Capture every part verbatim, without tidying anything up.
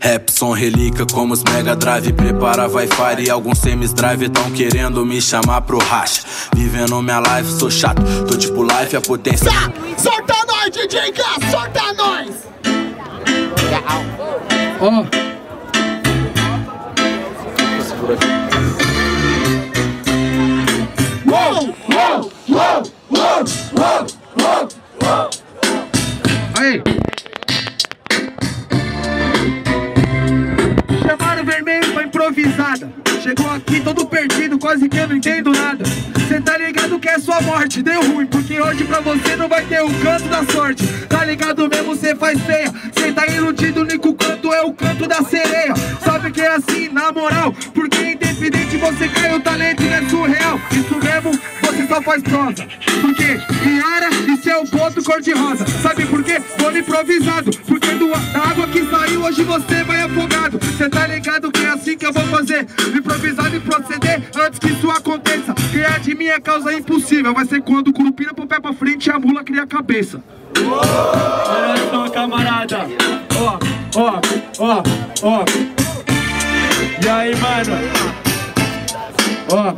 Rap, som, relíquia como os Mega Drive. Prepara Wi-Fi e alguns semis-drive tão querendo me chamar pro racha. Vivendo minha life, sou chato, tô tipo life, a potência. Tá, solta nós, D J Gas, solta nós! Ó oh. Uou, uou, uou, uou, uou, uou, uou. Aí! Chamaram vermelho pra improvisada. Chegou aqui todo perdido, quase que eu não entendo nada. Cê tá ligado que é sua morte, deu ruim, porque hoje pra você não vai ter o canto da sorte. Tá ligado mesmo, cê faz feia. Cê tá iludido, o único canto é o canto da sereia. Sabe que é assim, na moral, porque independente você cai, o talento não é surreal. Isso mesmo, você só faz prosa. Porque Riara, isso é o ponto cor-de-rosa. Sabe por quê? Vou improvisado, porque do, da água que saiu, hoje você vai afogado. Cê tá ligado que é assim que eu vou fazer, improvisado e proceder antes que isso aconteça. Criar de mim é causa impossível. Vai ser quando o curupira pro pé pra frente e a mula cria a cabeça. Olha só, camarada. Ó, ó, ó, ó. E aí, mano? Ó.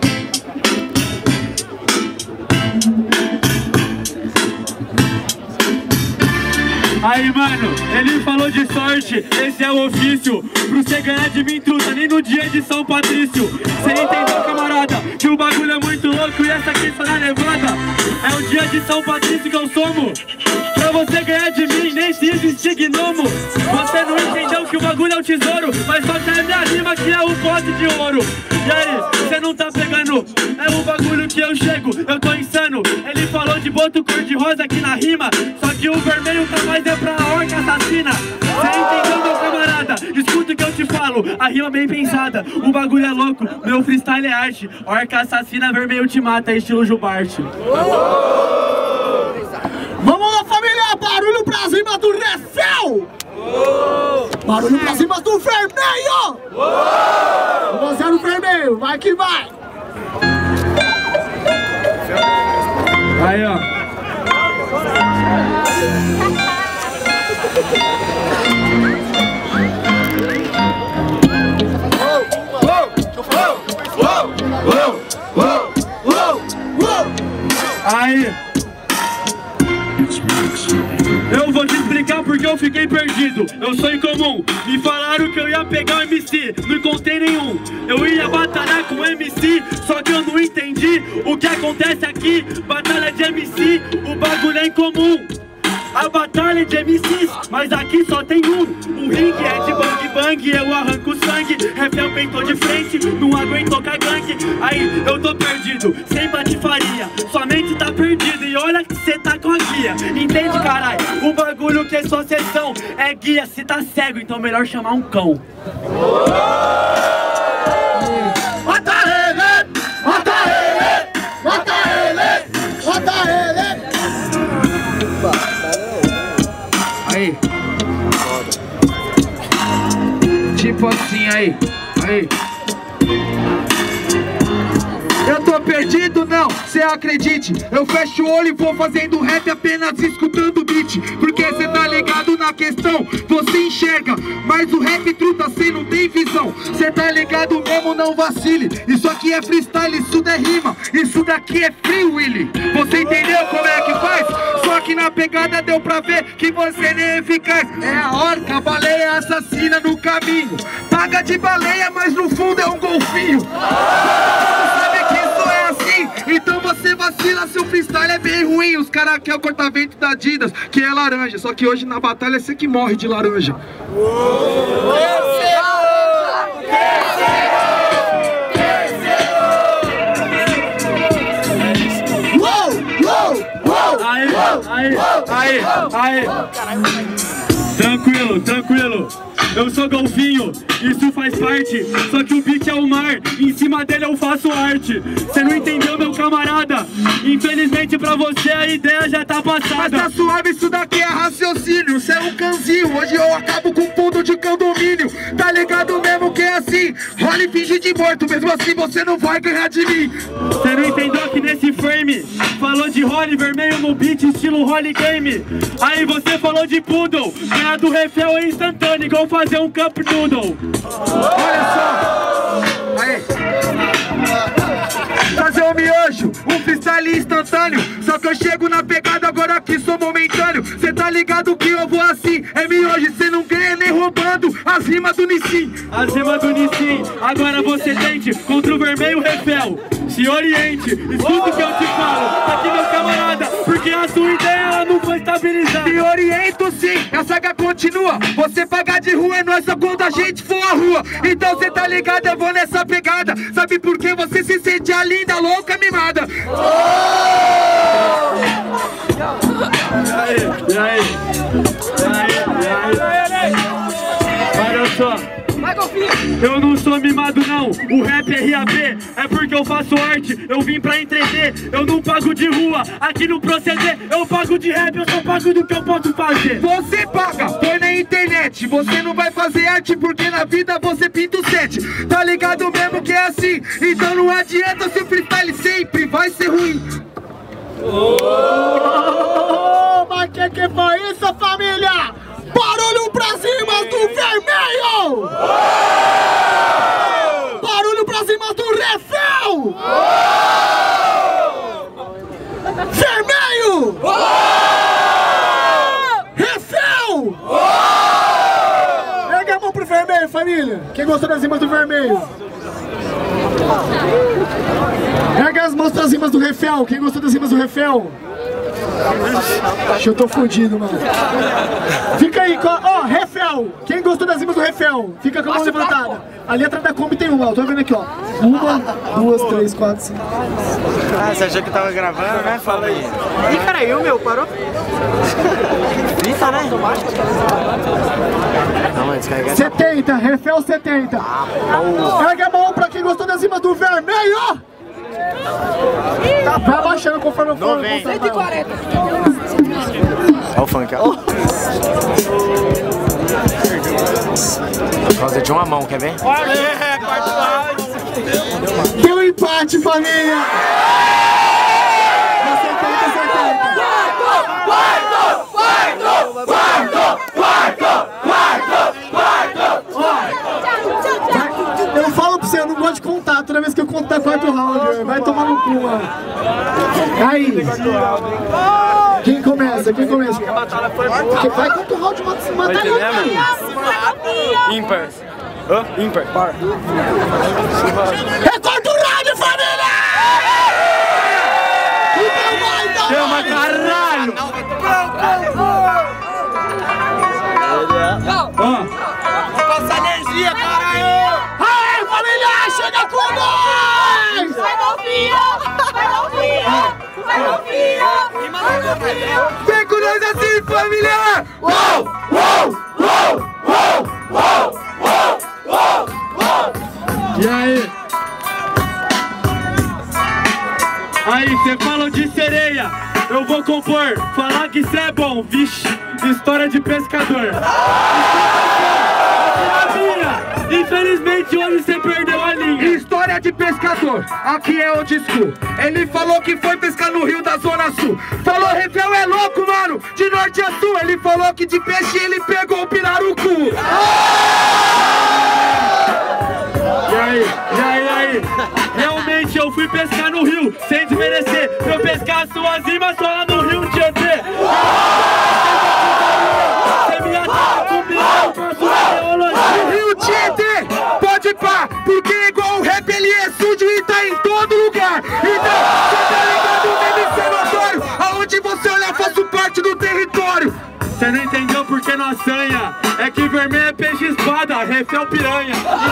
Aí, mano, ele falou de sorte, esse é o ofício. Pro cê ganhar de mim, truta, nem no dia de São Patrício. Cê entendeu, camarada, que o bagulho é muito louco e essa aqui só na levada. É o dia de São Patrício que eu somo. Pra você ganhar de mim, nem se existe gnomo. Você não entendeu que o bagulho é o tesouro, mas só que é minha rima que é o pote de ouro. E aí, cê não tá pegando, é o bagulho que eu chego, eu tô insano. Ele falou de boto cor-de-rosa aqui na rima, só que o vermelho tá mais é pra orca assassina. Cê entendeu, meu camarada? Escuta o que eu te falo, a rima bem pensada, o bagulho é louco, meu freestyle é arte. Orca assassina, vermelho te mata, estilo Jubarte. Vamos lá, família! Barulho pra cima do Recel! Barulho pra cima do vermelho! Você é no vermelho, vai que vai! Aí, ó. Aí. Eu vou te explicar porque eu fiquei perdido. Eu sou incomum. Me falaram que eu ia pegar o M C, não encontrei nenhum. Eu ia batalhar com o M C, só que eu não entendi o que acontece aqui. Batalha de M C, o bagulho é incomum. A batalha de M Cs, mas aqui só tem um. Um ringue é de bang bang, eu arranco sangue. Refel peitou de frente, não aguentou com a gangue. Aí eu tô perdido, sem patifaria, sua mente tá perdida e olha que cê tá com a guia. Entende, carai? O bagulho que é só sessão é guia, cê tá cego, então melhor chamar um cão. Mata ele! Mata ele! Mata ele! Mata ele! Aí. Tipo assim, aí. Aí. Eu tô perdido, não, cê acredite. Eu fecho o olho e vou fazendo rap apenas escutando o beat. Porque cê tá ligado na questão, você enxerga, mas o rap truta cê não tem visão. Cê tá ligado mesmo, não vacile. Isso aqui é freestyle, isso não é rima. Isso daqui é free willy. Você entendeu como é que faz? Só que na pegada deu pra ver que você nem é eficaz. É a orca, a baleia assassina no caminho. Paga de baleia, mas no fundo é um golfinho. Sabe que isso é assim? Então você vacila, seu freestyle é bem ruim. Os caras querem o corta-vento da Adidas, que é laranja. Só que hoje na batalha é você que morre de laranja. Aí, aí, aí, aí. Tranquilo, tranquilo. Eu sou golfinho, isso faz parte. Só que o beat é o mar, em cima dele eu faço arte. Cê não entendeu, meu camarada? Infelizmente pra você a ideia já tá passada. Mas tá suave, isso daqui é raciocínio. Cê é um canzinho, hoje eu acabo com fundo de condomínio. Tá ligado mesmo que é assim? Roda fala e finge de morto. Mesmo assim você não vai ganhar de mim. Cê não entendeu que nesse frame falou de Rony vermelho no beat, estilo Rony Game. Aí você falou de Poodle, ganhar do Refel é instantâneo, igual fazer um Cup Noodle. Olha só. Aí. Fazer um miojo, um freestyle instantâneo. Só que eu chego na pegada agora aqui sou momentâneo. Cê tá ligado que eu vou assim, é miojo, cê não ganha nem roubando as rimas do Nissin. As rimas do Nissin, agora você tente contra o vermelho Refel. Se oriente, escuta o que eu te falo aqui meu camarada, porque a sua ideia ela não foi estabilizada. Me oriento sim, a saga continua. Você pagar de rua é nossa quando a gente for à rua. Então cê tá ligado, eu vou nessa pegada. Sabe por que você se sente a linda, louca, mimada? E aí, e aí, e aí, e aí. Olha só, eu não sou mimado não, o rap é R A P, é porque eu faço arte, eu vim pra entreter, eu não pago de rua, aqui no proceder, eu pago de rap, eu só pago do que eu posso fazer. Você paga, põe na internet, você não vai fazer arte porque na vida você pinta o set. Tá ligado mesmo que é assim, então não adianta ser freestyle, sempre vai ser ruim. Oh, oh, mas que que foi isso, família? Barulho pra cima do vermelho! Oh! Barulho pra cima do Refel! Oh! Vermelho! Oh! Refel! Oh! Ergue a mão pro vermelho, família! Quem gostou das rimas do vermelho? Ergue as mãos pras rimas do Refel! Quem gostou das rimas do Refel? Acho que eu tô fudido, mano. Fica aí, ó, oh, Refel. Quem gostou das rimas do Refel? Fica com a mão levantada. Ali atrás da Kombi tem uma, ó, tô vendo aqui, ó. Uma, duas, três, quatro, cinco. Ah, você achou que tava gravando, né? Fala aí. Ih, cara, e o meu? Parou? Fita, né? Não, mas descarregar. setenta, Refel setenta. Ergue a mão pra quem gostou das rimas do vermelho. Tá, vai abaixando conforme eu for. cento e quarenta. Olha o funk, ó. Por causa de uma mão, quer ver? É, deu um empate, família! setenta, setenta. Quarto! Quarto! Quarto! Quarto! Quarto! Quarto! Quarto! Eu falo pra você, eu não gosto de contar. Toda vez que eu contar quarto round, vai tomar no cu, mano. Aí. Quem começa? Quem começa? Vai quarto round, mata mata aí. Ímpar. Hã? Ímpar. Par. É quarto round, família! Então vai, então vai! Chama, caralho! Ó. Passa energia, caralho! Aê, família! Chega com nós! Vai, Golfinho! Vai, Golfinho! Vai, Golfinho! Vem com nós assim, família! Uou! Uou! Uou! Uou! Uou! Uou! Uou! Uou! E aí? Aí, cê falou de sereia, eu vou compor, falar que cê é bom, vixe, história de pescador. Infelizmente hoje você perdeu a linha. História de pescador, aqui é old school. Ele falou que foi pescar no rio da Zona Sul. Falou, Refel é louco, mano, de norte a sul. Ele falou que de peixe ele pegou o pirarucu. E aí, e aí, e aí? Realmente eu fui pescar no rio, sem desmerecer. Eu pescar as suas rimas só lá no rio Tietê. Você me ataca comigo com a sua teologia. O rio Tietê, pode pá, porque igual o rap ele é sujo e tá em todo lugar. Então, você tá ligado, meme senotório, aonde você olhar faço parte do território. Você não entendeu porque nós sanha. É que vermelho é peixe espada, Refel piranha.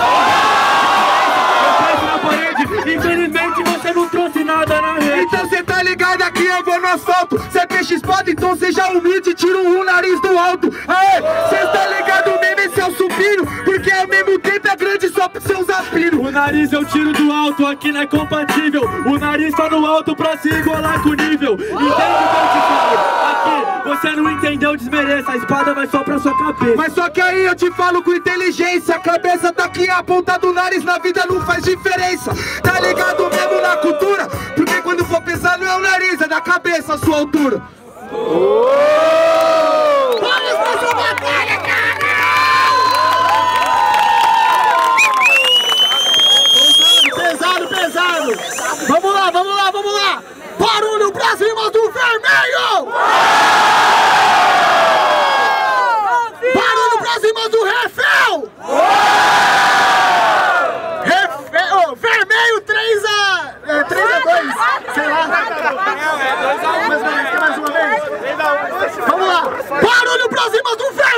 Eu penso na parede, infelizmente você não trouxe nada na rede. Então você tá ligado, aqui eu vou no asfalto. Cê é peixe espada, então seja humilde e tira um nariz do alto. Aê, cê tá ligado, meme esse é o supino, porque ao mesmo tempo é grande só pro seu zapino. O nariz eu tiro do alto, aqui não é compatível. O nariz tá no alto pra se igualar com o nível. Entende o que eu te falo? Aqui você não entendeu, desmereça. A espada vai só pra sua cabeça. Mas só que aí eu te falo com inteligência. A cabeça tá aqui, a ponta do nariz na vida não faz diferença. Tá ligado mesmo na cultura? Porque quando for pensar não é o nariz, é da cabeça a sua altura. Oh! Vamos pra sua batalha, cara! Pesado, pesado, pesado! Vamos lá, vamos lá, vamos lá! Barulho pra cima do vermelho! Barulho pra cima do refel! Refel, oh, vermelho três a dois, sei lá. Mais uma vez, mais uma vez. Vamos lá! Barulho pra cima do vermelho!